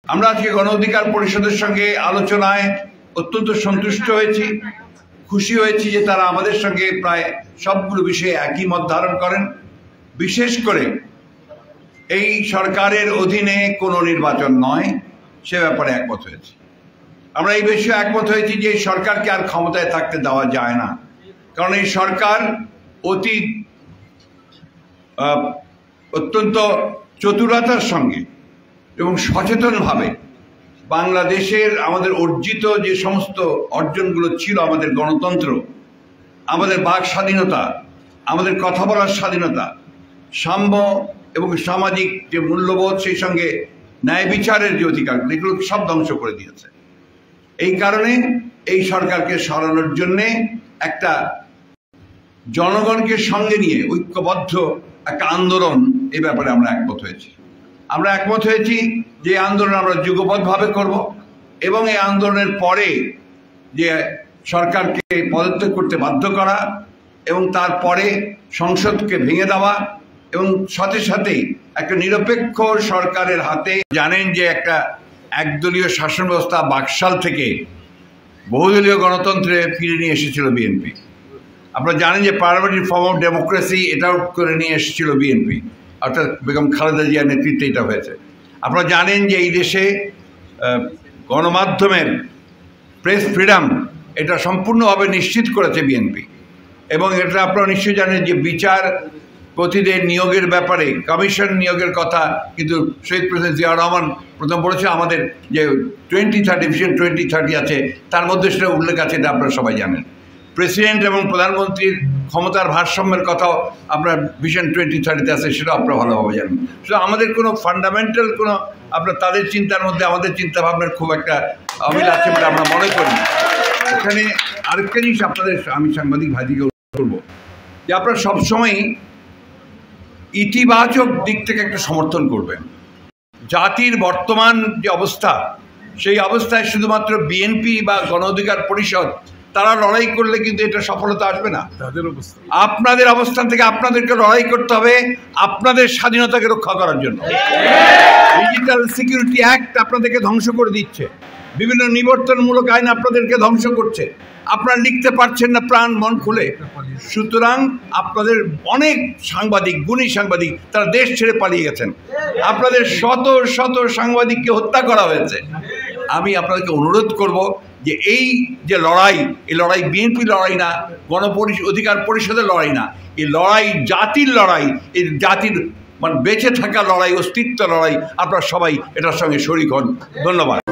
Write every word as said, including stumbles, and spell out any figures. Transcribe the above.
আমরা আজকে গণ অধিকার পরিষদের সঙ্গে আলোচনায় অত্যন্ত সন্তুষ্ট হয়েছি, খুশি হয়েছি যে তারা আমাদের সঙ্গে প্রায় সবগুলো বিষয়ে একই মত ধারণ করেন। বিশেষ করে এই সরকারের অধীনে কোনো নির্বাচন নয় সে ব্যাপারে একমত হয়েছি। আমরা এই বিষয়ে একমত হয়েছি যে এই সরকারকে আর ক্ষমতায় থাকতে দেওয়া যায় না, কারণ এই সরকার অতি অত্যন্ত চতুরতার সঙ্গে এবং সচেতনভাবে বাংলাদেশের আমাদের অর্জিত যে সমস্ত অর্জনগুলো ছিল, আমাদের গণতন্ত্র, আমাদের বাক স্বাধীনতা, আমাদের কথা বলার স্বাধীনতা, সাম্য এবং সামাজিক যে মূল্যবোধ, সেই সঙ্গে ন্যায় বিচারের যে অধিকারগুলো, এগুলো সব ধ্বংস করে দিয়েছে। এই কারণে এই সরকারকে সরানোর জন্যে একটা জনগণকে সঙ্গে নিয়ে ঐক্যবদ্ধ একটা আন্দোলন, এই ব্যাপারে আমরা একমত হয়েছি। আমরা একমত হয়েছি যে আন্দোলন আমরা যুগবদ্ধভাবে করব এবং এই আন্দোলনের পরে যে সরকারকে পদত্যাগ করতে বাধ্য করা এবং তারপরে সংসদকে ভেঙে দেওয়া এবং সাথে সাথে একটা নিরপেক্ষ সরকারের হাতে। জানেন যে একটা একদলীয় শাসন ব্যবস্থা বাকশাল থেকে বহুদলীয় গণতন্ত্রে ফিরে নিয়ে এসেছিল বিএনপি। আপনারা জানেন যে পার্লামেন্টারি ফর্ম অফ ডেমোক্রেসি এটাও করে নিয়ে এসেছিল বিএনপি, অর্থাৎ বেগম খালেদা জিয়ার নেতৃত্বে এটা হয়েছে। আপনারা জানেন যে এই দেশে গণমাধ্যমের প্রেস ফ্রিডম এটা সম্পূর্ণভাবে নিশ্চিত করেছে বিএনপি, এবং এটা আপনারা নিশ্চয়ই জানেন যে বিচার প্রতিদের নিয়োগের ব্যাপারে কমিশন নিয়োগের কথা কিন্তু শহীদ প্রেসিডেন্ট জিয়াউর রহমান প্রথম বলেছে আমাদের যে twenty thirty vision twenty thirty আছে, তার মধ্যে সেটা উল্লেখ আছে, এটা আপনারা সবাই জানেন। প্রেসিডেন্ট এবং প্রধানমন্ত্রীর ক্ষমতার ভারসাম্যের কথাও আপনার ভিশন টোয়েন্টি থার্টিতে আছে, সেটাও আপনারা ভালোভাবে জানেন। সুতরাং আমাদের কোনো ফান্ডামেন্টাল কোনো আপনার তাদের চিন্তার মধ্যে আমাদের চিন্তা ভাবনার খুব একটা অমিল আছে বলে আমরা মনে করি। এখানে আরেকটা জিনিস আপনাদের আমি সাংবাদিক ভাইদিকে করবো যে আপনারা সবসময়ই ইতিবাচক দিক থেকে একটা সমর্থন করবেন। জাতির বর্তমান যে অবস্থা, সেই অবস্থায় শুধুমাত্র বিএনপি বা গণ অধিকার পরিষদ তারা লড়াই করলে কিন্তু এটা সফলতা আসবে না। আপনাদের অবস্থান থেকে আপনাদেরকে লড়াই করতে হবে আপনাদের স্বাধীনতাকে রক্ষা করার জন্য। ডিজিটাল সিকিউরিটি অ্যাক্ট আপনাদেরকে ধ্বংস করে দিচ্ছে, বিভিন্ন নিবর্তনমূলক আইন আপনাদেরকে ধ্বংস করছে, আপনারা লিখতে পারছেন না প্রাণ মন খুলে। সুতরাং আপনাদের অনেক সাংবাদিক, গুণী সাংবাদিক, তারা দেশ ছেড়ে পালিয়ে গেছেন। আপনাদের শত শত সাংবাদিককে হত্যা করা হয়েছে। আমি আপনাদেরকে অনুরোধ করব যে এই যে লড়াই, এই লড়াই বিএনপি লড়াই না, গণ অধিকার পরিষদের লড়াই না, এই লড়াই জাতির লড়াই, এই জাতির মানে বেঁচে থাকা লড়াই, অস্তিত্ব লড়াই। আপনারা সবাই এটার সঙ্গে শরিক হন। ধন্যবাদ।